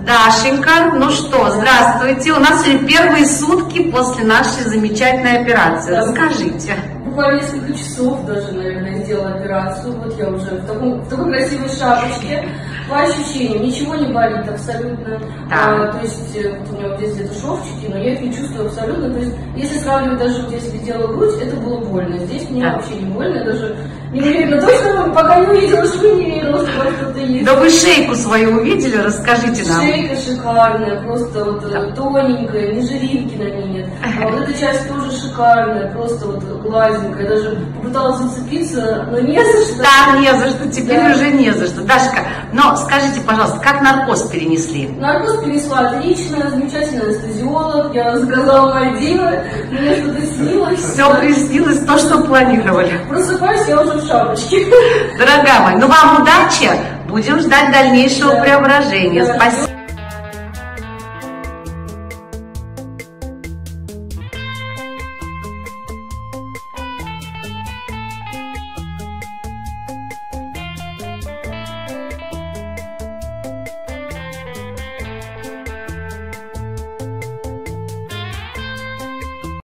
Дашенька, ну что, здравствуйте. У нас сегодня первые сутки после нашей замечательной операции. Расскажите. Буквально несколько часов даже, наверное, сделала операцию. Вот я уже в такой красивой шапочке. По ощущениям, ничего не болит абсолютно. Да. То есть вот у меня вот здесь где-то шовчики, но я их не чувствую абсолютно. То есть если сравнивать даже вот если делала грудь, это было больно. Здесь мне вообще не больно, даже не уверена точно, пока не увидела, что не верила, что что-то есть. Да вы шейку свою увидели, расскажите нам. Шейка шикарная, просто вот тоненькая, ни жиринки на ней нет. А вот эта часть тоже шикарная, просто вот гладенькая. Даже попыталась зацепиться, но не за что. Да, не за что, теперь уже не за что. Дашка, но скажите, пожалуйста, как наркоз перенесли? Наркоз перенесла отлично, замечательный анестезиолог, я заказала Мальдивы, мне что-то снилось. Все приснилось то, что планировали. Просыпаюсь, я уже в шапочке. Дорогая моя, ну вам удачи, будем ждать дальнейшего преображения. Спасибо.